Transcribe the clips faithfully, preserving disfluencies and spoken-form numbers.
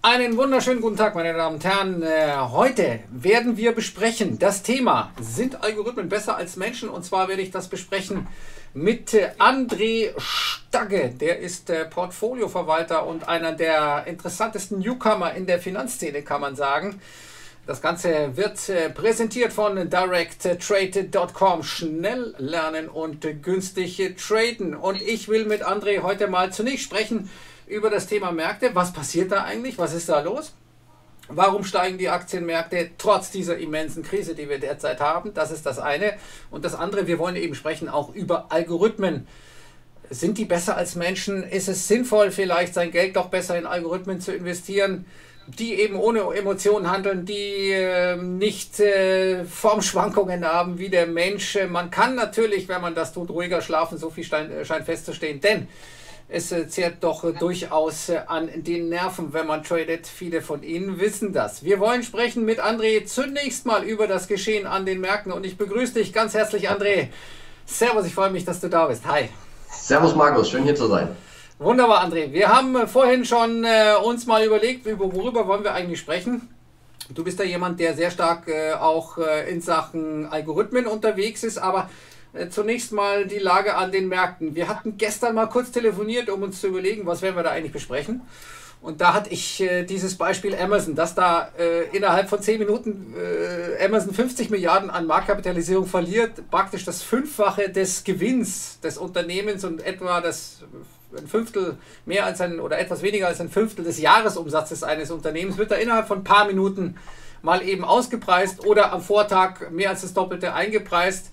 Einen wunderschönen guten Tag, meine Damen und Herren. Heute werden wir besprechen das Thema: Sind Algorithmen besser als Menschen? Und zwar werde ich das besprechen mit André Stagge. Der ist Portfolioverwalter und einer der interessantesten Newcomer in der Finanzszene, kann man sagen. Das Ganze wird präsentiert von direct trade punkt com. Schnell lernen und günstig traden. Und ich will mit André heute mal zunächst sprechen über das Thema Märkte. Was passiert da eigentlich? Was ist da los? Warum steigen die Aktienmärkte trotz dieser immensen Krise, die wir derzeit haben? Das ist das eine. Und das andere, wir wollen eben sprechen auch über Algorithmen. Sind die besser als Menschen? Ist es sinnvoll, vielleicht sein Geld doch besser in Algorithmen zu investieren, die eben ohne Emotionen handeln, die äh, nicht äh, Formschwankungen haben wie der Mensch? Man kann natürlich, wenn man das tut, ruhiger schlafen, so viel scheint, scheint festzustehen, denn es äh, zehrt doch äh, durchaus äh, an den Nerven, wenn man tradet. Viele von Ihnen wissen das. Wir wollen sprechen mit André zunächst mal über das Geschehen an den Märkten und ich begrüße dich ganz herzlich, André. Servus, ich freue mich, dass du da bist. Hi. Servus Markus, schön hier zu sein. Wunderbar, André. Wir haben äh, vorhin schon äh, uns mal überlegt, über, worüber wollen wir eigentlich sprechen. Du bist ja jemand, der sehr stark äh, auch äh, in Sachen Algorithmen unterwegs ist, aber zunächst mal die Lage an den Märkten. Wir hatten gestern mal kurz telefoniert, um uns zu überlegen, was werden wir da eigentlich besprechen. Und da hatte ich äh, dieses Beispiel Amazon, dass da äh, innerhalb von zehn Minuten äh, Amazon fünfzig Milliarden an Marktkapitalisierung verliert, praktisch das Fünffache des Gewinns des Unternehmens und etwa das ein Fünftel mehr als ein oder etwas weniger als ein Fünftel des Jahresumsatzes eines Unternehmens wird da innerhalb von ein paar Minuten mal eben ausgepreist oder am Vortag mehr als das Doppelte eingepreist.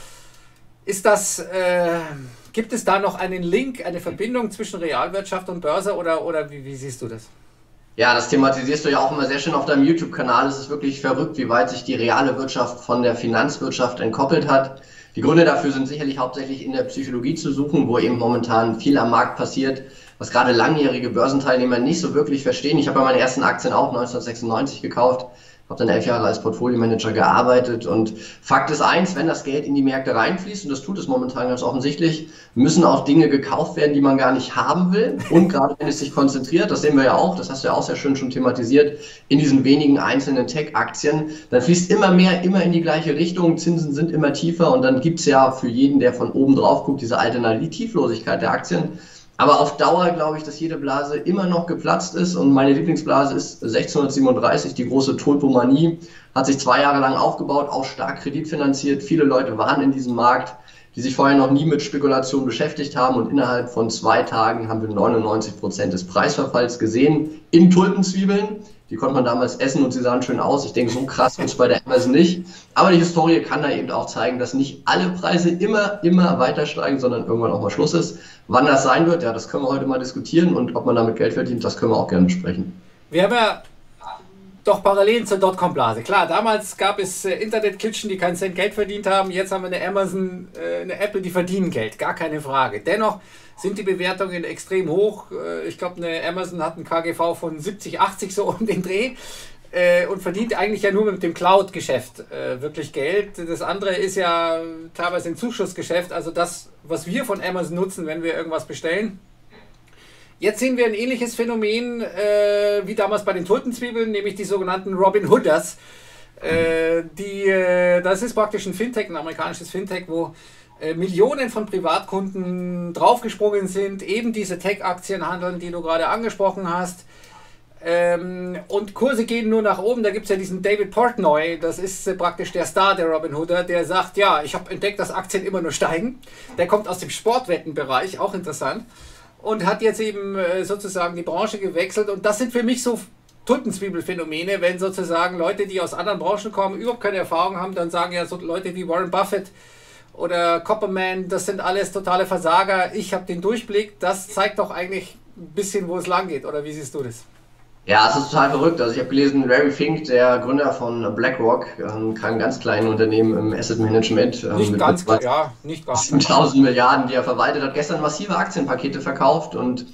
Ist das, äh, gibt es da noch einen Link, eine Verbindung zwischen Realwirtschaft und Börse oder, oder wie, wie siehst du das? Ja, das thematisierst du ja auch immer sehr schön auf deinem YouTube-Kanal. Es ist wirklich verrückt, wie weit sich die reale Wirtschaft von der Finanzwirtschaft entkoppelt hat. Die Gründe dafür sind sicherlich hauptsächlich in der Psychologie zu suchen, wo eben momentan viel am Markt passiert, was gerade langjährige Börsenteilnehmer nicht so wirklich verstehen. Ich habe ja meine ersten Aktien auch neunzehnhundertsechsundneunzig gekauft. Habe dann elf Jahre als Portfolio-Manager gearbeitet und Fakt ist eins, wenn das Geld in die Märkte reinfließt, und das tut es momentan ganz offensichtlich, müssen auch Dinge gekauft werden, die man gar nicht haben will, und gerade wenn es sich konzentriert, das sehen wir ja auch, das hast du ja auch sehr schön schon thematisiert, in diesen wenigen einzelnen Tech-Aktien, dann fließt immer mehr, immer in die gleiche Richtung, Zinsen sind immer tiefer und dann gibt es ja für jeden, der von oben drauf guckt, diese Alternativlosigkeit der Aktien. Aber auf Dauer glaube ich, dass jede Blase immer noch geplatzt ist und meine Lieblingsblase ist sechzehnhundertsiebenunddreißig, die große Tulpomanie, hat sich zwei Jahre lang aufgebaut, auch stark kreditfinanziert. Viele Leute waren in diesem Markt, die sich vorher noch nie mit Spekulation beschäftigt haben und innerhalb von zwei Tagen haben wir neunundneunzig Prozent des Preisverfalls gesehen in Tulpenzwiebeln. Die konnte man damals essen und sie sahen schön aus. Ich denke, so krass ist es bei der Amazon nicht. Aber die Historie kann da eben auch zeigen, dass nicht alle Preise immer, immer weiter steigen, sondern irgendwann auch mal Schluss ist. Wann das sein wird, ja, das können wir heute mal diskutieren und ob man damit Geld verdient, das können wir auch gerne besprechen. Wir haben ja doch Parallelen zur Dotcom-Blase. Klar, damals gab es äh, Internet-Kitchen, die keinen Cent Geld verdient haben. Jetzt haben wir eine Amazon, äh, eine Apple, die verdienen Geld. Gar keine Frage. Dennoch sind die Bewertungen extrem hoch. Äh, ich glaube, eine Amazon hat einen K G V von siebzig, achtzig so um den Dreh äh, und verdient eigentlich ja nur mit dem Cloud-Geschäft äh, wirklich Geld. Das andere ist ja teilweise ein Zuschussgeschäft. Also das, was wir von Amazon nutzen, wenn wir irgendwas bestellen. Jetzt sehen wir ein ähnliches Phänomen äh, wie damals bei den Tulpenzwiebeln, nämlich die sogenannten Robin Hooders. Äh, die, äh, das ist praktisch ein Fintech, ein amerikanisches Fintech, wo äh, Millionen von Privatkunden draufgesprungen sind, eben diese Tech-Aktien handeln, die du gerade angesprochen hast. Ähm, und Kurse gehen nur nach oben. Da gibt es ja diesen David Portnoy, das ist äh, praktisch der Star der Robin Hooder, der sagt, ja, ich habe entdeckt, dass Aktien immer nur steigen. Der kommt aus dem Sportwettenbereich, auch interessant. Und hat jetzt eben äh, sozusagen die Branche gewechselt. Und das sind für mich so Tulpenzwiebelphänomene, wenn sozusagen Leute, die aus anderen Branchen kommen, überhaupt keine Erfahrung haben, dann sagen ja so Leute wie Warren Buffett oder Copperman, das sind alles totale Versager. Ich habe den Durchblick. Das zeigt doch eigentlich ein bisschen, wo es lang geht. Oder wie siehst du das? Ja, es ist total verrückt. Also ich habe gelesen, Larry Fink, der Gründer von BlackRock, ein ganz kleines Unternehmen im Asset Management. Nicht mit ganz klar, ja, nicht ganz siebentausend Milliarden, die er verwaltet hat, gestern massive Aktienpakete verkauft und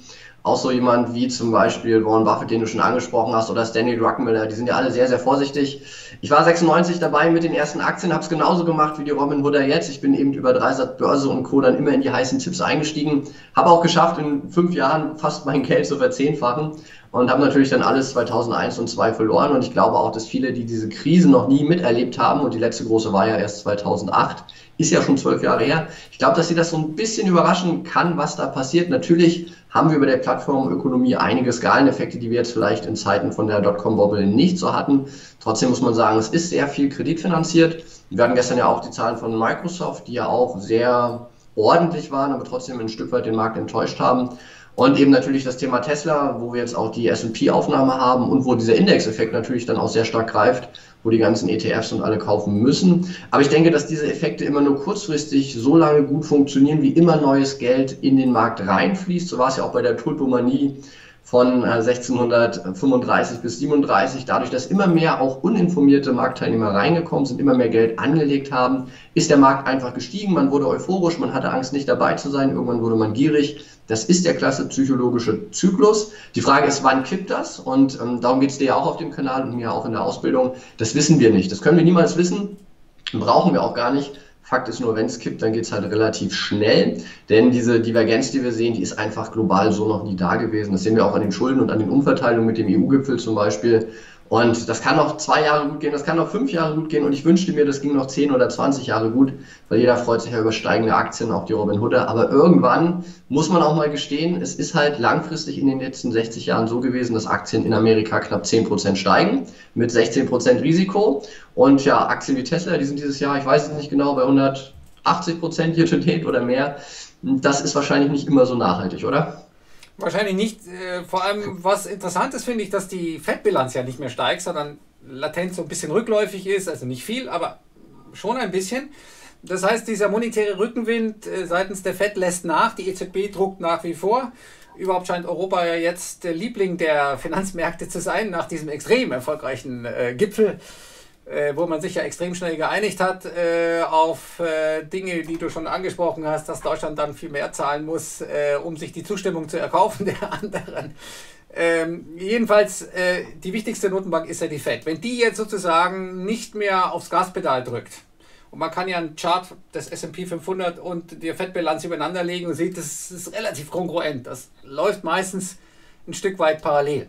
Auch so jemand wie zum Beispiel Warren Buffett, den du schon angesprochen hast, oder Stanley Druckenmiller, die sind ja alle sehr, sehr vorsichtig. Ich war sechsundneunzig dabei mit den ersten Aktien, habe es genauso gemacht wie die Robinhooder jetzt. Ich bin eben über Dreisat Börse und Co. dann immer in die heißen Tipps eingestiegen. Habe auch geschafft, in fünf Jahren fast mein Geld zu verzehnfachen und habe natürlich dann alles zweitausendeins und zweitausendzwei verloren. Und ich glaube auch, dass viele, die diese Krise noch nie miterlebt haben, und die letzte große war ja erst zweitausendacht, ist ja schon zwölf Jahre her. Ich glaube, dass sie das so ein bisschen überraschen kann, was da passiert. Natürlich haben wir über der Plattformökonomie einige Skaleneffekte, die wir jetzt vielleicht in Zeiten von der Dotcom-Bubble nicht so hatten. Trotzdem muss man sagen, es ist sehr viel kreditfinanziert. Wir hatten gestern ja auch die Zahlen von Microsoft, die ja auch sehr ordentlich waren, aber trotzdem ein Stück weit den Markt enttäuscht haben. Und eben natürlich das Thema Tesla, wo wir jetzt auch die S und P-Aufnahme haben und wo dieser Indexeffekt natürlich dann auch sehr stark greift, wo die ganzen E T Fs und alle kaufen müssen. Aber ich denke, dass diese Effekte immer nur kurzfristig so lange gut funktionieren, wie immer neues Geld in den Markt reinfließt. So war es ja auch bei der Tulpomanie von sechzehnhundertfünfunddreißig bis siebenunddreißig. Dadurch, dass immer mehr auch uninformierte Marktteilnehmer reingekommen sind, immer mehr Geld angelegt haben, ist der Markt einfach gestiegen. Man wurde euphorisch, man hatte Angst, nicht dabei zu sein. Irgendwann wurde man gierig. Das ist der klasse psychologische Zyklus. Die Frage ist, wann kippt das? Und ähm, darum geht es dir ja auch auf dem Kanal und mir auch in der Ausbildung. Das wissen wir nicht. Das können wir niemals wissen. Brauchen wir auch gar nicht. Fakt ist nur, wenn es kippt, dann geht es halt relativ schnell, denn diese Divergenz, die wir sehen, die ist einfach global so noch nie da gewesen. Das sehen wir auch an den Schulden und an den Umverteilungen mit dem E U-Gipfel zum Beispiel. Und das kann noch zwei Jahre gut gehen, das kann noch fünf Jahre gut gehen und ich wünschte mir, das ging noch zehn oder zwanzig Jahre gut, weil jeder freut sich ja über steigende Aktien, auch die Robinhooder. Aber irgendwann muss man auch mal gestehen, es ist halt langfristig in den letzten sechzig Jahren so gewesen, dass Aktien in Amerika knapp zehn Prozent steigen, mit sechzehn Prozent Risiko. Und ja, Aktien wie Tesla, die sind dieses Jahr, ich weiß es nicht genau, bei hundertachtzig Prozent year to date oder mehr. Das ist wahrscheinlich nicht immer so nachhaltig, oder? Wahrscheinlich nicht. Äh, vor allem, was interessant ist, finde ich, dass die Fettbilanz ja nicht mehr steigt, sondern latent so ein bisschen rückläufig ist. Also nicht viel, aber schon ein bisschen. Das heißt, dieser monetäre Rückenwind äh, seitens der Fed lässt nach. Die E Z B druckt nach wie vor. Überhaupt scheint Europa ja jetzt der Liebling der Finanzmärkte zu sein, nach diesem extrem erfolgreichen äh, Gipfel, äh, wo man sich ja extrem schnell geeinigt hat äh, auf äh, Dinge, die du schon angesprochen hast, dass Deutschland dann viel mehr zahlen muss, äh, um sich die Zustimmung zu erkaufen der anderen. Ähm, jedenfalls, äh, die wichtigste Notenbank ist ja die Fed. Wenn die jetzt sozusagen nicht mehr aufs Gaspedal drückt, und man kann ja einen Chart des S und P fünfhundert und die Fettbilanz übereinander legen und sieht, das ist relativ kongruent. Das läuft meistens ein Stück weit parallel.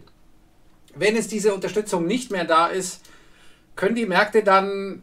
Wenn es diese Unterstützung nicht mehr da ist, können die Märkte dann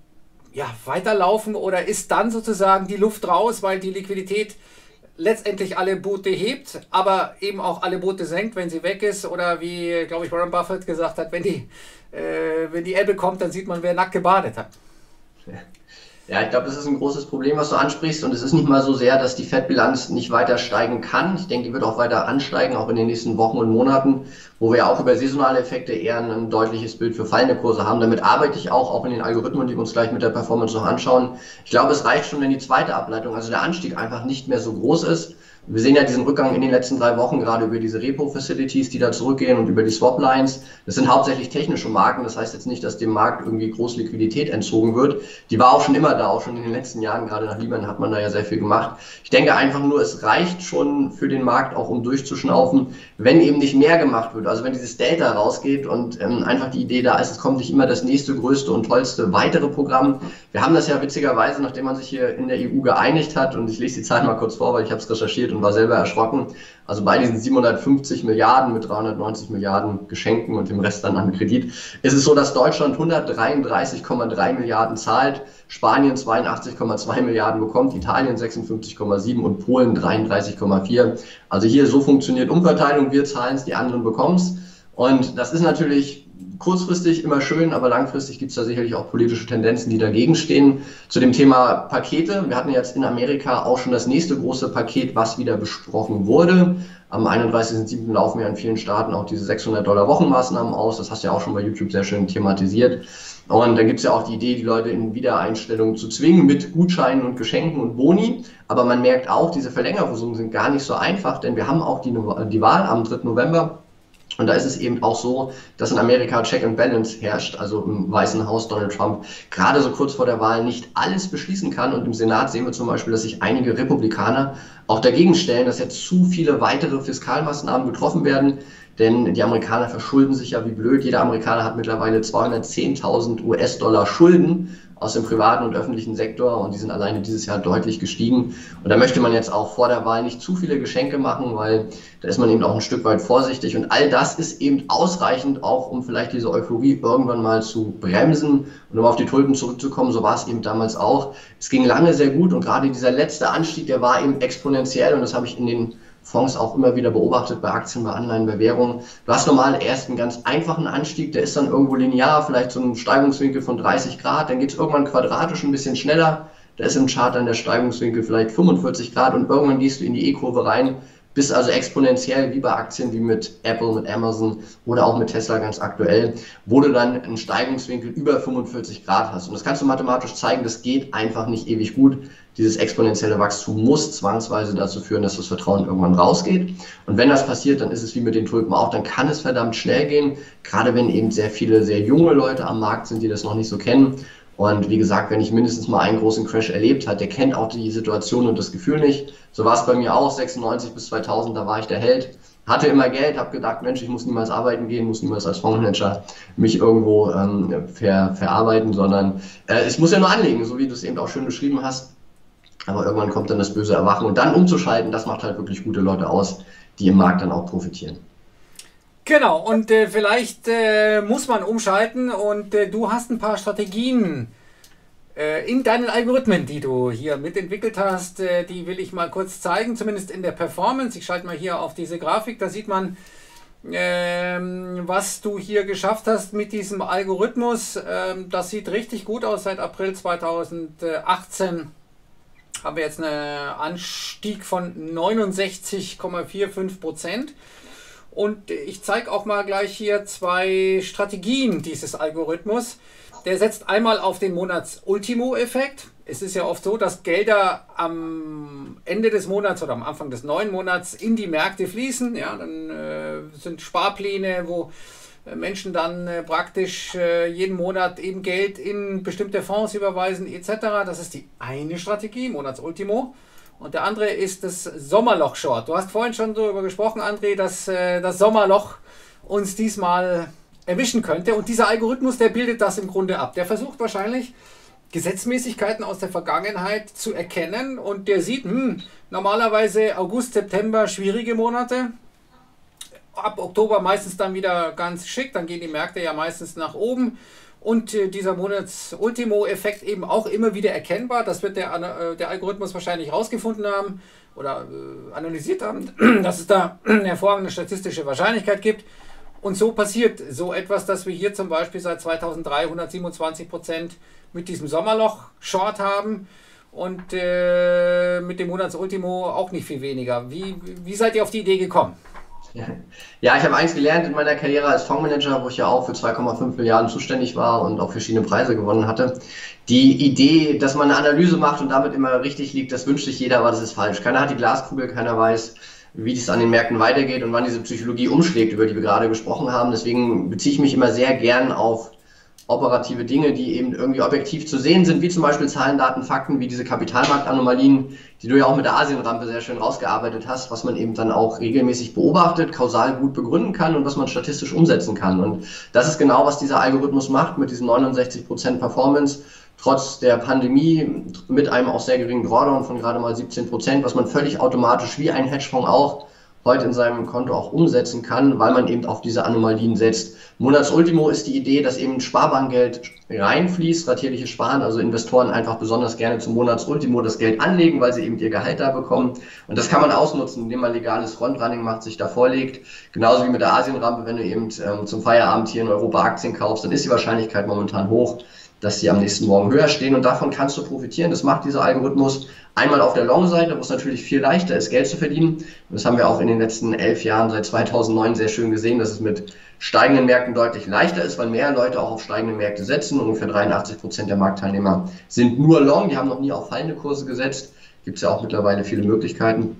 ja, weiterlaufen oder ist dann sozusagen die Luft raus, weil die Liquidität letztendlich alle Boote hebt, aber eben auch alle Boote senkt, wenn sie weg ist? Oder wie, glaube ich, Warren Buffett gesagt hat, wenn die, äh, wenn die Ebbe kommt, dann sieht man, wer nackt gebadet hat. Ja. Ja, ich glaube, das ist ein großes Problem, was du ansprichst, und es ist nicht mal so sehr, dass die Fettbilanz nicht weiter steigen kann. Ich denke, die wird auch weiter ansteigen, auch in den nächsten Wochen und Monaten, wo wir ja auch über saisonale Effekte eher ein deutliches Bild für fallende Kurse haben. Damit arbeite ich auch, auch in den Algorithmen, die wir uns gleich mit der Performance noch anschauen. Ich glaube, es reicht schon, wenn die zweite Ableitung, also der Anstieg, einfach nicht mehr so groß ist. Wir sehen ja diesen Rückgang in den letzten drei Wochen, gerade über diese Repo-Facilities, die da zurückgehen, und über die Swap-Lines. Das sind hauptsächlich technische Marken. Das heißt jetzt nicht, dass dem Markt irgendwie groß Liquidität entzogen wird. Die war auch schon immer da, auch schon in den letzten Jahren. Gerade nach Lehman hat man da ja sehr viel gemacht. Ich denke einfach nur, es reicht schon für den Markt, auch um durchzuschnaufen, wenn eben nicht mehr gemacht wird. Also wenn dieses Delta rausgeht und ähm, einfach die Idee da ist, es kommt nicht immer das nächste, größte und tollste weitere Programm. Wir haben das ja witzigerweise, nachdem man sich hier in der E U geeinigt hat, und ich lese die Zahlen mal kurz vor, weil ich habe es recherchiert und war selber erschrocken. Also bei diesen siebenhundertfünfzig Milliarden mit dreihundertneunzig Milliarden Geschenken und dem Rest dann an Kredit, ist es so, dass Deutschland hundertdreiunddreißig Komma drei Milliarden zahlt, Spanien zweiundachtzig Komma zwei Milliarden bekommt, Italien sechsundfünfzig Komma sieben und Polen dreiunddreißig Komma vier. Also hier so funktioniert Umverteilung, wir zahlen es, die anderen bekommen es. Und das ist natürlich kurzfristig immer schön, aber langfristig gibt es da sicherlich auch politische Tendenzen, die dagegen stehen. Zu dem Thema Pakete. Wir hatten jetzt in Amerika auch schon das nächste große Paket, was wieder besprochen wurde. Am einunddreißigsten siebten laufen ja in vielen Staaten auch diese sechshundert Dollar Wochenmaßnahmen aus. Das hast du ja auch schon bei YouTube sehr schön thematisiert. Und dann gibt es ja auch die Idee, die Leute in Wiedereinstellungen zu zwingen mit Gutscheinen und Geschenken und Boni. Aber man merkt auch, diese Verlängerungen sind gar nicht so einfach, denn wir haben auch die, die Wahl am dritten November. Und da ist es eben auch so, dass in Amerika Check and Balance herrscht, also im Weißen Haus Donald Trump gerade so kurz vor der Wahl nicht alles beschließen kann. Und im Senat sehen wir zum Beispiel, dass sich einige Republikaner auch dagegen stellen, dass jetzt zu viele weitere Fiskalmaßnahmen getroffen werden. Denn die Amerikaner verschulden sich ja wie blöd. Jeder Amerikaner hat mittlerweile zweihundertzehntausend U S-Dollar Schulden aus dem privaten und öffentlichen Sektor und die sind alleine dieses Jahr deutlich gestiegen. Und da möchte man jetzt auch vor der Wahl nicht zu viele Geschenke machen, weil da ist man eben auch ein Stück weit vorsichtig. Und all das ist eben ausreichend auch, um vielleicht diese Euphorie irgendwann mal zu bremsen. Und um auf die Tulpen zurückzukommen, so war es eben damals auch. Es ging lange sehr gut und gerade dieser letzte Anstieg, der war eben exponentiell und das habe ich in den Fonds auch immer wieder beobachtet, bei Aktien, bei Anleihen, bei Währungen. Du hast normal erst einen ganz einfachen Anstieg, der ist dann irgendwo linear, vielleicht so ein Steigungswinkel von dreißig Grad, dann geht es irgendwann quadratisch ein bisschen schneller, da ist im Chart dann der Steigungswinkel vielleicht fünfundvierzig Grad und irgendwann gehst du in die E-Kurve rein, bis also exponentiell wie bei Aktien wie mit Apple, mit Amazon oder auch mit Tesla ganz aktuell, wo du dann einen Steigungswinkel über fünfundvierzig Grad hast. Und das kannst du mathematisch zeigen, das geht einfach nicht ewig gut. Dieses exponentielle Wachstum muss zwangsweise dazu führen, dass das Vertrauen irgendwann rausgeht. Und wenn das passiert, dann ist es wie mit den Tulpen auch, dann kann es verdammt schnell gehen, gerade wenn eben sehr viele, sehr junge Leute am Markt sind, die das noch nicht so kennen. Und wie gesagt, wenn ich mindestens mal einen großen Crash erlebt habe, der kennt auch die Situation und das Gefühl nicht. So war es bei mir auch, sechsundneunzig bis zweitausend, da war ich der Held. Hatte immer Geld, habe gedacht, Mensch, ich muss niemals arbeiten gehen, muss niemals als Fondsmanager mich irgendwo ähm, ver, verarbeiten, sondern äh, ich muss ja nur anlegen, so wie du es eben auch schön beschrieben hast. Aber irgendwann kommt dann das böse Erwachen und dann umzuschalten, das macht halt wirklich gute Leute aus, die im Markt dann auch profitieren. Genau, und äh, vielleicht äh, muss man umschalten und äh, du hast ein paar Strategien äh, in deinen Algorithmen, die du hier mitentwickelt hast, äh, die will ich mal kurz zeigen, zumindest in der Performance. Ich schalte mal hier auf diese Grafik, da sieht man, ähm, was du hier geschafft hast mit diesem Algorithmus. Ähm, das sieht richtig gut aus. Seit April zweitausendachtzehn haben wir jetzt einen Anstieg von neunundsechzig Komma fünfundvierzig Prozent. Und ich zeige auch mal gleich hier zwei Strategien dieses Algorithmus. Der setzt einmal auf den Monats-Ultimo-Effekt. Es ist ja oft so, dass Gelder am Ende des Monats oder am Anfang des neuen Monats in die Märkte fließen. Ja, dann äh, sind Sparpläne, wo Menschen dann äh, praktisch äh, jeden Monat eben Geld in bestimmte Fonds überweisen et cetera. Das ist die eine Strategie, Monats-Ultimo. Und der andere ist das Sommerloch-Short. Du hast vorhin schon darüber gesprochen, André, dass äh, das Sommerloch uns diesmal erwischen könnte. Und dieser Algorithmus, der bildet das im Grunde ab. Der versucht wahrscheinlich, Gesetzmäßigkeiten aus der Vergangenheit zu erkennen. Und der sieht, hm, normalerweise August, September schwierige Monate. Ab Oktober meistens dann wieder ganz schick. Dann gehen die Märkte ja meistens nach oben. Und äh, dieser Monats-Ultimo-Effekt eben auch immer wieder erkennbar. Das wird der, äh, der Algorithmus wahrscheinlich rausgefunden haben oder äh, analysiert haben, dass es da eine hervorragende statistische Wahrscheinlichkeit gibt. Und so passiert so etwas, dass wir hier zum Beispiel seit zweitausenddrei hundertsiebenundzwanzig Prozent mit diesem Sommerloch-Short haben und äh, mit dem Monats-Ultimo auch nicht viel weniger. Wie, wie seid ihr auf die Idee gekommen? Ja, ich habe eins gelernt in meiner Karriere als Fondsmanager, wo ich ja auch für zwei Komma fünf Milliarden zuständig war und auch verschiedene Preise gewonnen hatte. Die Idee, dass man eine Analyse macht und damit immer richtig liegt, das wünscht sich jeder, aber das ist falsch. Keiner hat die Glaskugel, keiner weiß, wie es an den Märkten weitergeht und wann diese Psychologie umschlägt, über die wir gerade gesprochen haben. Deswegen beziehe ich mich immer sehr gern auf operative Dinge, die eben irgendwie objektiv zu sehen sind, wie zum Beispiel Zahlen, Daten, Fakten, wie diese Kapitalmarktanomalien, die du ja auch mit der Asienrampe sehr schön rausgearbeitet hast, was man eben dann auch regelmäßig beobachtet, kausal gut begründen kann und was man statistisch umsetzen kann. Und das ist genau, was dieser Algorithmus macht mit diesen neunundsechzig Prozent Performance, trotz der Pandemie, mit einem auch sehr geringen Drawdown von gerade mal siebzehn Prozent, was man völlig automatisch wie ein Hedgefonds auch heute in seinem Konto auch umsetzen kann, weil man eben auf diese Anomalien setzt. Monats-Ultimo ist die Idee, dass eben Sparbankgeld reinfließt, ratierliches Sparen, also Investoren einfach besonders gerne zum Monats-Ultimo das Geld anlegen, weil sie eben ihr Gehalt da bekommen. Und das kann man ausnutzen, indem man legales Frontrunning macht, sich da vorlegt. Genauso wie mit der Asienrampe, wenn du eben ähm, zum Feierabend hier in Europa Aktien kaufst, dann ist die Wahrscheinlichkeit momentan hoch, dass sie am nächsten Morgen höher stehen und davon kannst du profitieren. Das macht dieser Algorithmus einmal auf der Long-Seite, wo es natürlich viel leichter ist, Geld zu verdienen. Und das haben wir auch in den letzten elf Jahren, seit zweitausendneun, sehr schön gesehen, dass es mit steigenden Märkten deutlich leichter ist, weil mehr Leute auch auf steigende Märkte setzen. Ungefähr dreiundachtzig Prozent der Marktteilnehmer sind nur Long, die haben noch nie auf fallende Kurse gesetzt. Gibt es ja auch mittlerweile viele Möglichkeiten.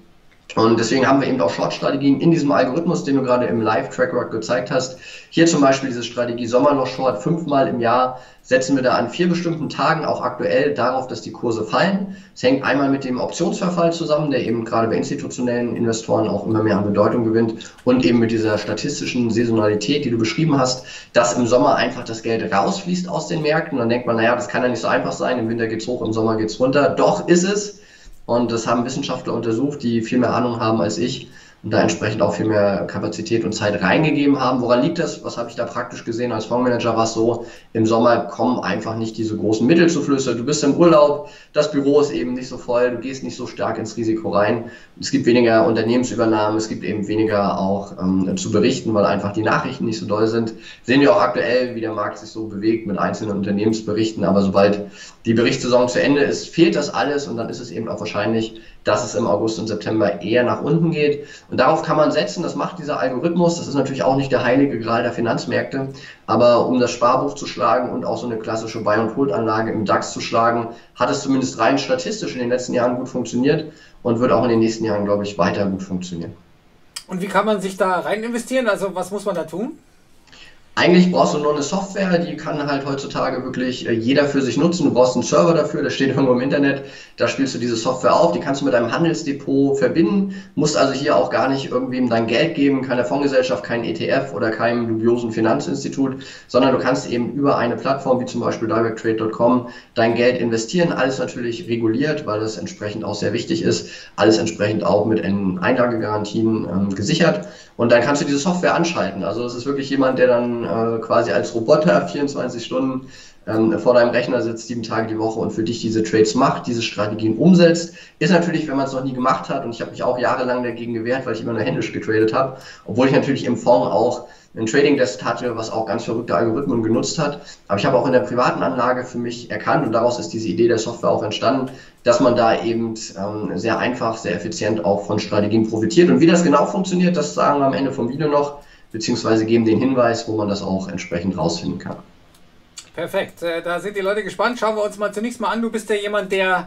Und deswegen haben wir eben auch Short-Strategien in diesem Algorithmus, den du gerade im Live-Track gezeigt hast. Hier zum Beispiel diese Strategie Sommerloch-Short, fünfmal im Jahr setzen wir da an vier bestimmten Tagen, auch aktuell, darauf, dass die Kurse fallen. Es hängt einmal mit dem Optionsverfall zusammen, der eben gerade bei institutionellen Investoren auch immer mehr an Bedeutung gewinnt, und eben mit dieser statistischen Saisonalität, die du beschrieben hast, dass im Sommer einfach das Geld rausfließt aus den Märkten. Dann denkt man, naja, das kann ja nicht so einfach sein, im Winter geht's hoch, im Sommer geht's runter. Doch ist es. Und das haben Wissenschaftler untersucht, die viel mehr Ahnung haben als ich und da entsprechend auch viel mehr Kapazität und Zeit reingegeben haben. Woran liegt das? Was habe ich da praktisch gesehen? Als Fondsmanager war es so, im Sommer kommen einfach nicht diese großen Mittelzuflüsse. Du bist im Urlaub, das Büro ist eben nicht so voll, du gehst nicht so stark ins Risiko rein. Es gibt weniger Unternehmensübernahmen, es gibt eben weniger auch ähm, zu berichten, weil einfach die Nachrichten nicht so doll sind. Sehen wir auch aktuell, wie der Markt sich so bewegt mit einzelnen Unternehmensberichten. Aber sobald die Berichtssaison zu Ende ist, fehlt das alles, und dann ist es eben auch wahrscheinlich, dass es im August und September eher nach unten geht. Und darauf kann man setzen, das macht dieser Algorithmus. Das ist natürlich auch nicht der heilige Gral der Finanzmärkte, aber um das Sparbuch zu schlagen und auch so eine klassische Buy-and-Hold-Anlage im DAX zu schlagen, hat es zumindest rein statistisch in den letzten Jahren gut funktioniert und wird auch in den nächsten Jahren, glaube ich, weiter gut funktionieren. Und wie kann man sich da rein investieren? Also was muss man da tun? Eigentlich brauchst du nur eine Software, die kann halt heutzutage wirklich jeder für sich nutzen. Du brauchst einen Server dafür, das steht irgendwo im Internet, da spielst du diese Software auf, die kannst du mit deinem Handelsdepot verbinden, musst also hier auch gar nicht irgendwem dein Geld geben, keiner Fondsgesellschaft, kein E T F oder keinem dubiosen Finanzinstitut, sondern du kannst eben über eine Plattform wie zum Beispiel direct trade punkt com dein Geld investieren, alles natürlich reguliert, weil das entsprechend auch sehr wichtig ist, alles entsprechend auch mit Einlagegarantien ähm, gesichert, und dann kannst du diese Software anschalten. Also es ist wirklich jemand, der dann äh, quasi als Roboter vierundzwanzig Stunden ähm, vor deinem Rechner sitzt, sieben Tage die Woche, und für dich diese Trades macht, diese Strategien umsetzt. Ist natürlich, wenn man es noch nie gemacht hat, und ich habe mich auch jahrelang dagegen gewehrt, weil ich immer nur händisch getradet habe, obwohl ich natürlich im Fonds auch ein Trading Desk hatte, was auch ganz verrückte Algorithmen genutzt hat. Aber ich habe auch in der privaten Anlage für mich erkannt, und daraus ist diese Idee der Software auch entstanden, dass man da eben ähm, sehr einfach, sehr effizient auch von Strategien profitiert. Und wie das genau funktioniert, das sagen wir am Ende vom Video noch, beziehungsweise geben den Hinweis, wo man das auch entsprechend rausfinden kann. Perfekt, da sind die Leute gespannt. Schauen wir uns mal zunächst mal an. Du bist ja jemand, der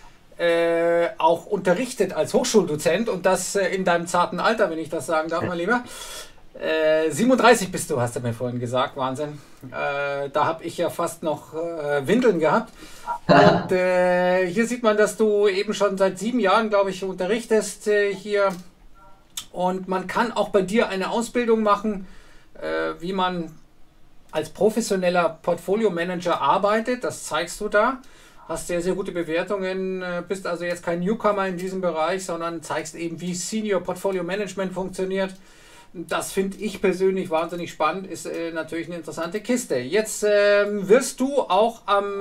äh, auch unterrichtet als Hochschuldozent, und das äh, in deinem zarten Alter, wenn ich das sagen darf, mein Lieber. Äh, siebenunddreißig bist du, hast du mir vorhin gesagt, Wahnsinn. Äh, da habe ich ja fast noch äh, Windeln gehabt. Und äh, hier sieht man, dass du eben schon seit sieben Jahren, glaube ich, unterrichtest äh, hier. Und man kann auch bei dir eine Ausbildung machen, äh, wie man als professioneller Portfolio-Manager arbeitet. Das zeigst du da. Hast sehr, sehr gute Bewertungen, äh, bist also jetzt kein Newcomer in diesem Bereich, sondern zeigst eben, wie Senior Portfolio Management funktioniert. Das finde ich persönlich wahnsinnig spannend, ist äh, natürlich eine interessante Kiste. Jetzt ähm, wirst du auch am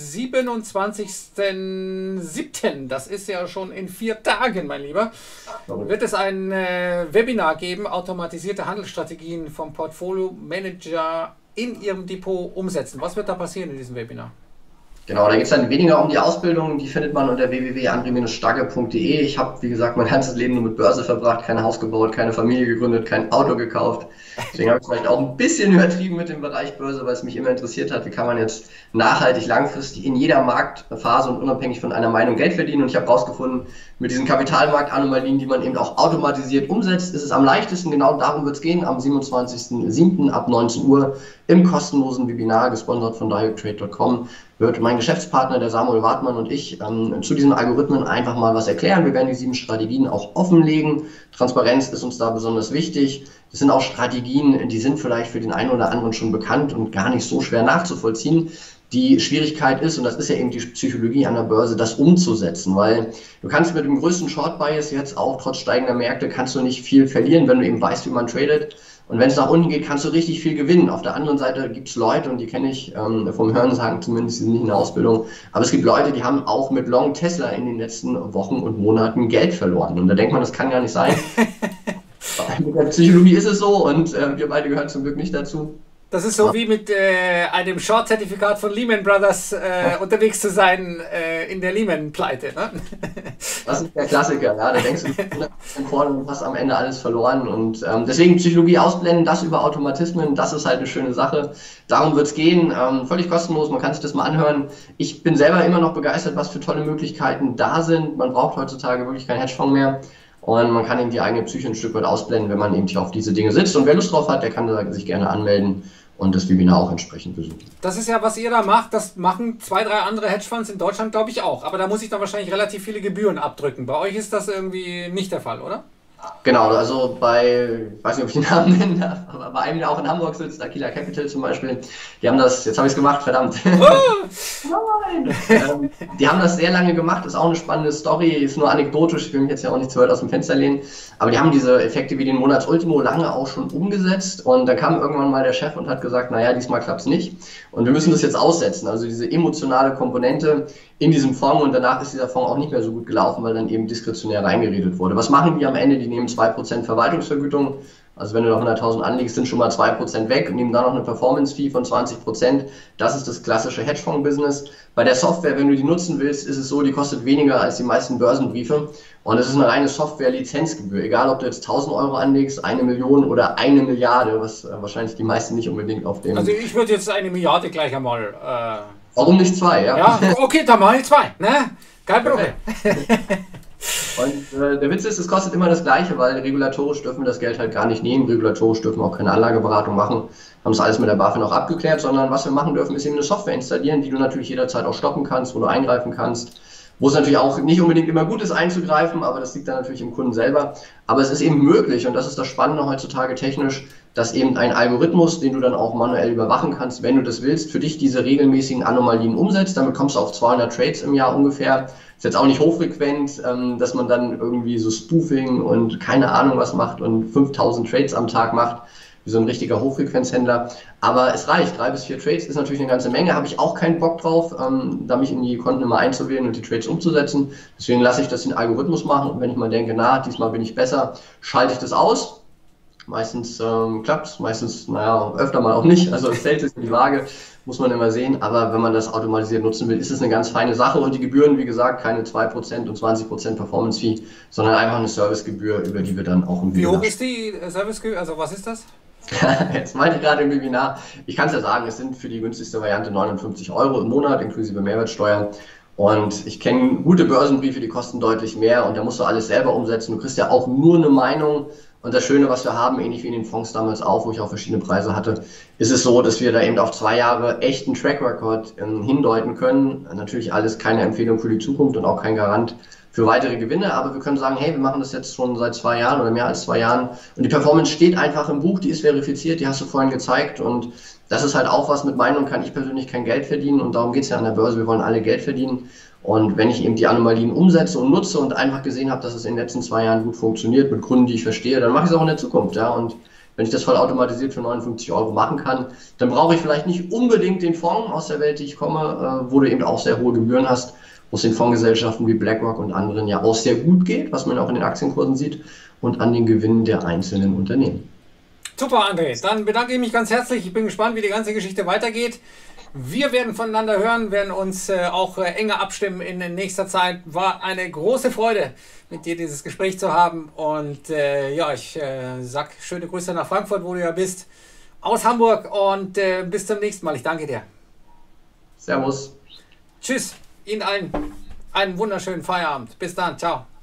siebenundzwanzigsten siebten, das ist ja schon in vier Tagen, mein Lieber, wird es ein äh, Webinar geben, automatisierte Handelsstrategien vom Portfolio Manager in ihrem Depot umsetzen. Was wird da passieren in diesem Webinar? Genau, da geht es dann weniger um die Ausbildung, die findet man unter w w w punkt andré Bindestrich stagge punkt de. Ich habe, wie gesagt, mein ganzes Leben nur mit Börse verbracht, kein Haus gebaut, keine Familie gegründet, kein Auto gekauft. Deswegen habe ich vielleicht auch ein bisschen übertrieben mit dem Bereich Börse, weil es mich immer interessiert hat, wie kann man jetzt nachhaltig, langfristig in jeder Marktphase und unabhängig von einer Meinung Geld verdienen. Und ich habe herausgefunden, mit diesen Kapitalmarktanomalien, die man eben auch automatisiert umsetzt, ist es am leichtesten. Genau darum wird es gehen, am siebenundzwanzigsten siebten ab neunzehn Uhr im kostenlosen Webinar, gesponsert von direct trade punkt com, wird mein Geschäftspartner, der Samuel Wartmann, und ich ähm, zu diesen Algorithmen einfach mal was erklären. Wir werden die sieben Strategien auch offenlegen. Transparenz ist uns da besonders wichtig. Das sind auch Strategien, die sind vielleicht für den einen oder anderen schon bekannt und gar nicht so schwer nachzuvollziehen. Die Schwierigkeit ist, und das ist ja eben die Psychologie an der Börse, das umzusetzen, weil du kannst mit dem größten Short-Bias jetzt auch trotz steigender Märkte kannst du nicht viel verlieren, wenn du eben weißt, wie man tradet. Und wenn es nach unten geht, kannst du richtig viel gewinnen. Auf der anderen Seite gibt es Leute, und die kenne ich ähm, vom Hören sagen, zumindest, die sind nicht in der Ausbildung, aber es gibt Leute, die haben auch mit Long Tesla in den letzten Wochen und Monaten Geld verloren. Und da denkt man, das kann gar nicht sein. Mit der Psychologie ist es so, und äh, wir beide gehören zum Glück nicht dazu. Das ist so wie mit äh, einem Short-Zertifikat von Lehman Brothers äh, unterwegs zu sein äh, in der Lehman-Pleite. Ne? Das ist der Klassiker, ja. Da denkst du, du vorne und hast am Ende alles verloren. Und ähm, deswegen Psychologie ausblenden, das über Automatismen, das ist halt eine schöne Sache. Darum wird es gehen. Ähm, völlig kostenlos, man kann sich das mal anhören. Ich bin selber immer noch begeistert, was für tolle Möglichkeiten da sind. Man braucht heutzutage wirklich keinen Hedgefonds mehr. Und man kann eben die eigene Psyche ein Stück weit ausblenden, wenn man eben hier auf diese Dinge sitzt. Und wer Lust drauf hat, der kann sich gerne anmelden und das Webinar auch entsprechend besuchen. Das ist ja, was ihr da macht, das machen zwei, drei andere Hedgefonds in Deutschland, glaube ich, auch. Aber da muss ich dann wahrscheinlich relativ viele Gebühren abdrücken. Bei euch ist das irgendwie nicht der Fall, oder? Genau, also bei, ich weiß nicht, ob ich den Namen nennen darf, aber bei einem, der auch in Hamburg sitzt, Aquila Capital zum Beispiel, die haben das, jetzt habe ich es gemacht, verdammt. Oh. Nein! ähm, die haben das sehr lange gemacht, ist auch eine spannende Story, ist nur anekdotisch, ich will mich jetzt ja auch nicht zu weit aus dem Fenster lehnen, aber die haben diese Effekte wie den Monatsultimo lange auch schon umgesetzt und da kam irgendwann mal der Chef und hat gesagt, naja, diesmal klappt es nicht und wir müssen das jetzt aussetzen, also diese emotionale Komponente in diesem Fonds und danach ist dieser Fonds auch nicht mehr so gut gelaufen, weil dann eben diskretionär reingeredet wurde. Was machen die am Ende? Die nehmen zwei Prozent Verwaltungsvergütung, also wenn du da hunderttausend anlegst, sind schon mal zwei Prozent weg und nehmen dann noch eine Performance-Fee von zwanzig Prozent. Das ist das klassische Hedgefonds-Business. Bei der Software, wenn du die nutzen willst, ist es so, die kostet weniger als die meisten Börsenbriefe und es ist eine reine Software-Lizenzgebühr. Egal, ob du jetzt tausend Euro anlegst, eine Million oder eine Milliarde, was wahrscheinlich die meisten nicht unbedingt auf dem... Also ich würde jetzt eine Milliarde gleich einmal... Äh Warum nicht zwei, ja? Ja, okay, dann mache ich zwei, ne? Kein Problem. Und äh, der Witz ist, es kostet immer das Gleiche, weil regulatorisch dürfen wir das Geld halt gar nicht nehmen, regulatorisch dürfen wir auch keine Anlageberatung machen, haben es alles mit der BaFin auch abgeklärt, sondern was wir machen dürfen, ist eben eine Software installieren, die du natürlich jederzeit auch stoppen kannst, wo du eingreifen kannst, wo es natürlich auch nicht unbedingt immer gut ist einzugreifen, aber das liegt dann natürlich im Kunden selber. Aber es ist eben möglich und das ist das Spannende heutzutage technisch, dass eben ein Algorithmus, den du dann auch manuell überwachen kannst, wenn du das willst, für dich diese regelmäßigen Anomalien umsetzt. Damit kommst du auf zweihundert Trades im Jahr ungefähr. Ist jetzt auch nicht hochfrequent, dass man dann irgendwie so Spoofing und keine Ahnung was macht und fünftausend Trades am Tag macht, wie so ein richtiger Hochfrequenzhändler. Aber es reicht. Drei bis vier Trades ist natürlich eine ganze Menge. Habe ich auch keinen Bock drauf, da mich in die Konten immer einzuwählen und die Trades umzusetzen. Deswegen lasse ich das den Algorithmus machen. Und wenn ich mal denke, na, diesmal bin ich besser, schalte ich das aus. Meistens ähm, klappt es, meistens, naja, öfter mal auch nicht. Also es zählt ist die Waage, muss man immer sehen. Aber wenn man das automatisiert nutzen will, ist es eine ganz feine Sache. Und die Gebühren, wie gesagt, keine zwei Prozent und zwanzig Prozent Performance-Fee, sondern einfach eine Servicegebühr, über die wir dann auch im Wie hoch ist die Servicegebühr? Also was ist das? Jetzt meinte ich gerade im Webinar, ich kann es ja sagen, es sind für die günstigste Variante neunundfünfzig Euro im Monat, inklusive Mehrwertsteuer. Und ich kenne gute Börsenbriefe, die kosten deutlich mehr und da musst du alles selber umsetzen. Du kriegst ja auch nur eine Meinung. Und das Schöne, was wir haben, ähnlich wie in den Fonds damals auch, wo ich auch verschiedene Preise hatte, ist es so, dass wir da eben auf zwei Jahre echten Track Record ähm, hindeuten können. Natürlich alles keine Empfehlung für die Zukunft und auch kein Garant für weitere Gewinne, aber wir können sagen, hey, wir machen das jetzt schon seit zwei Jahren oder mehr als zwei Jahren und die Performance steht einfach im Buch, die ist verifiziert, die hast du vorhin gezeigt und das ist halt auch was, mit Meinung kann ich persönlich kein Geld verdienen und darum geht es ja an der Börse, wir wollen alle Geld verdienen und wenn ich eben die Anomalien umsetze und nutze und einfach gesehen habe, dass es in den letzten zwei Jahren gut funktioniert mit Gründen, die ich verstehe, dann mache ich es auch in der Zukunft, ja, und wenn ich das voll automatisiert für neunundfünfzig Euro machen kann, dann brauche ich vielleicht nicht unbedingt den Fonds aus der Welt, die ich komme, wo du eben auch sehr hohe Gebühren hast, wo es den Fondsgesellschaften wie BlackRock und anderen ja auch sehr gut geht, was man auch in den Aktienkursen sieht, und an den Gewinnen der einzelnen Unternehmen. Super, André. Dann bedanke ich mich ganz herzlich. Ich bin gespannt, wie die ganze Geschichte weitergeht. Wir werden voneinander hören, werden uns äh, auch äh, enger abstimmen in nächster Zeit. War eine große Freude, mit dir dieses Gespräch zu haben. Und äh, ja, ich äh, sag schöne Grüße nach Frankfurt, wo du ja bist, aus Hamburg und äh, bis zum nächsten Mal. Ich danke dir. Servus. Tschüss. Ihnen allen einen wunderschönen Feierabend. Bis dann. Ciao.